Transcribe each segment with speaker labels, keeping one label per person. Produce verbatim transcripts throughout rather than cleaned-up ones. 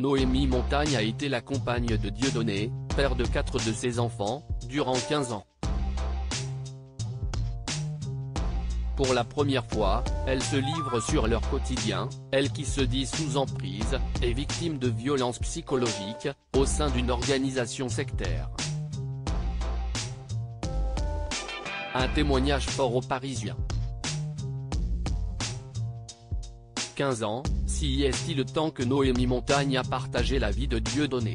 Speaker 1: Noémie Montagne a été la compagne de Dieudonné, père de quatre de ses enfants, durant quinze ans. Pour la première fois, elle se livre sur leur quotidien, elle qui se dit sous emprise, et victime de violences psychologiques, au sein d'une organisation sectaire. Un témoignage fort aux Parisiens. quinze ans, si est-il le temps que Noémie Montagne a partagé la vie de Dieudonné.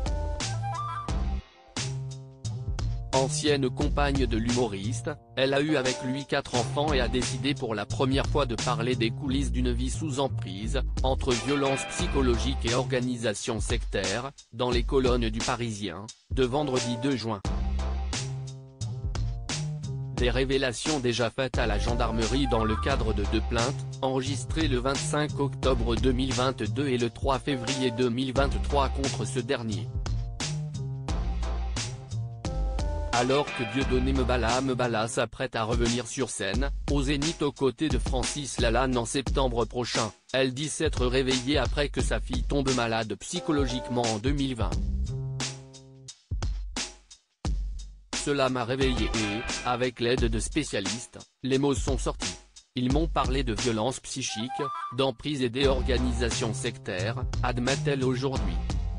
Speaker 1: Ancienne compagne de l'humoriste, elle a eu avec lui quatre enfants et a décidé pour la première fois de parler des coulisses d'une vie sous emprise, entre violences psychologiques et organisation sectaire, dans les colonnes du Parisien, de vendredi deux juin. Des révélations déjà faites à la gendarmerie dans le cadre de deux plaintes, enregistrées le vingt-cinq octobre deux mille vingt-deux et le trois février deux mille vingt-trois contre ce dernier. Alors que Dieudonné Mbala Mbala s'apprête à revenir sur scène, au Zénith aux côtés de Francis Lalanne en septembre prochain, elle dit s'être réveillée après que sa fille tombe malade psychologiquement en deux mille vingt. Cela m'a réveillée et, avec l'aide de spécialistes, les mots sont sortis. Ils m'ont parlé de violence psychique, d'emprise et d'organisation sectaire, admet-elle aujourd'hui.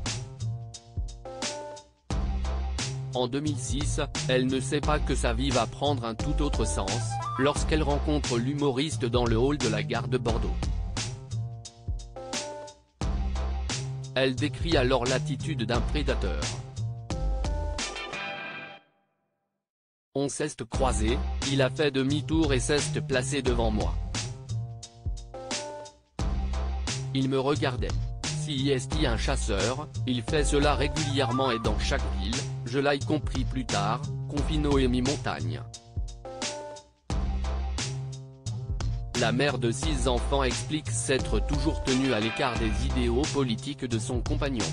Speaker 1: En deux mille six, elle ne sait pas que sa vie va prendre un tout autre sens, lorsqu'elle rencontre l'humoriste dans le hall de la gare de Bordeaux. Elle décrit alors l'attitude d'un prédateur. On s'est croisé, il a fait demi-tour et s'est placé devant moi. Il me regardait. Si est un chasseur, il fait cela régulièrement et dans chaque ville, je l'ai compris plus tard, confie Noémie Montagne. La mère de six enfants explique s'être toujours tenue à l'écart des idéaux politiques de son compagnon.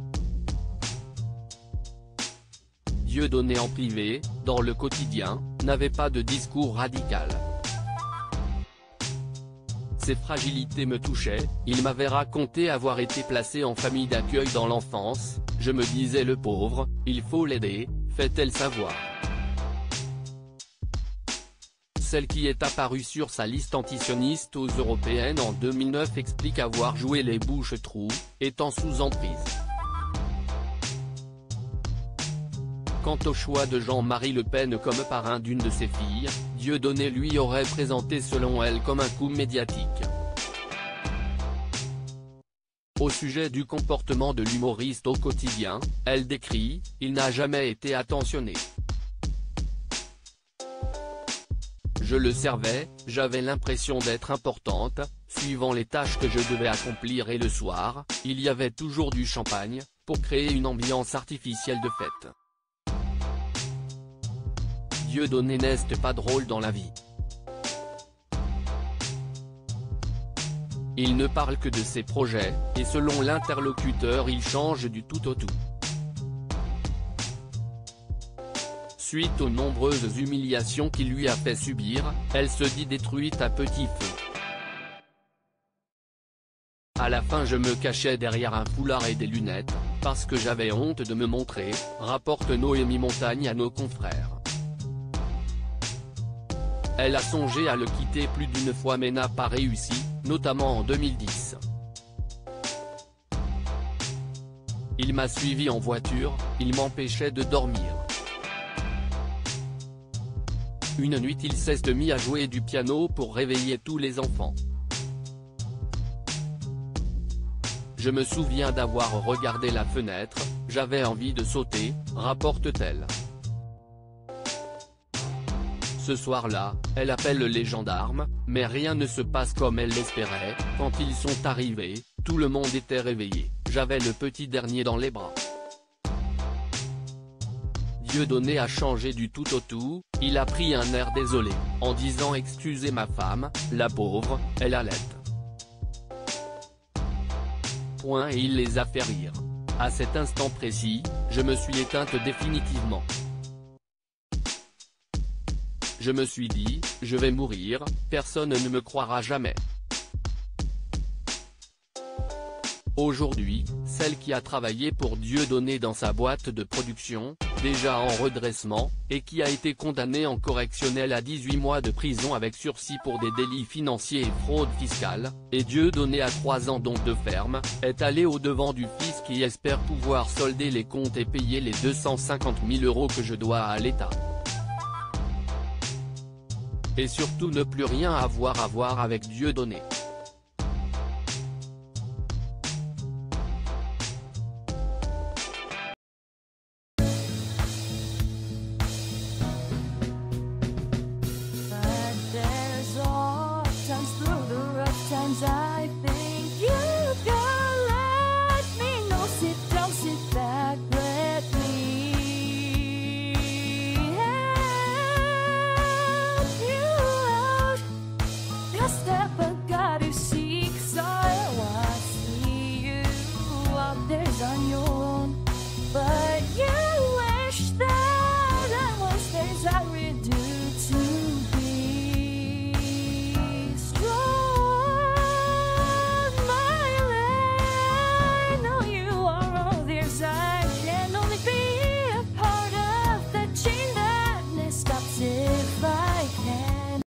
Speaker 1: Dieudonné en privé, dans le quotidien, n'avait pas de discours radical. Ses fragilités me touchaient, il m'avait raconté avoir été placé en famille d'accueil dans l'enfance, je me disais le pauvre, il faut l'aider, fait-elle savoir. Celle qui est apparue sur sa liste antisioniste aux européennes en deux mille neuf explique avoir joué les bouches-trous, étant sous emprise. Quant au choix de Jean-Marie Le Pen comme parrain d'une de ses filles, Dieudonné lui aurait présenté selon elle comme un coup médiatique. Au sujet du comportement de l'humoriste au quotidien, elle décrit « Il n'a jamais été attentionné. Je le servais, j'avais l'impression d'être importante, suivant les tâches que je devais accomplir et le soir, il y avait toujours du champagne, pour créer une ambiance artificielle de fête. Dieudonné n'est pas drôle dans la vie. Il ne parle que de ses projets, et selon l'interlocuteur il change du tout au tout. Suite aux nombreuses humiliations qu'il lui a fait subir, elle se dit détruite à petit feu. À la fin je me cachais derrière un foulard et des lunettes, parce que j'avais honte de me montrer, rapporte Noémie Montagne à nos confrères. Elle a songé à le quitter plus d'une fois mais n'a pas réussi, notamment en deux mille dix. Il m'a suivi en voiture, il m'empêchait de dormir. Une nuit il s'est mis à jouer du piano pour réveiller tous les enfants. Je me souviens d'avoir regardé la fenêtre, j'avais envie de sauter, rapporte-t-elle. Ce soir-là, elle appelle les gendarmes, mais rien ne se passe comme elle l'espérait, quand ils sont arrivés, tout le monde était réveillé, j'avais le petit dernier dans les bras. Dieudonné a changé du tout au tout, il a pris un air désolé, en disant « Excusez ma femme, la pauvre, elle allait ». Point et il les a fait rire. À cet instant précis, je me suis éteinte définitivement. Je me suis dit, je vais mourir, personne ne me croira jamais. Aujourd'hui, celle qui a travaillé pour Dieudonné dans sa boîte de production, déjà en redressement, et qui a été condamnée en correctionnelle à dix-huit mois de prison avec sursis pour des délits financiers et fraude fiscale, et Dieudonné à trois ans donc de ferme, est allée au-devant du fisc qui espère pouvoir solder les comptes et payer les deux cent cinquante mille euros que je dois à l'État. Et surtout ne plus rien avoir à voir avec Dieudonné.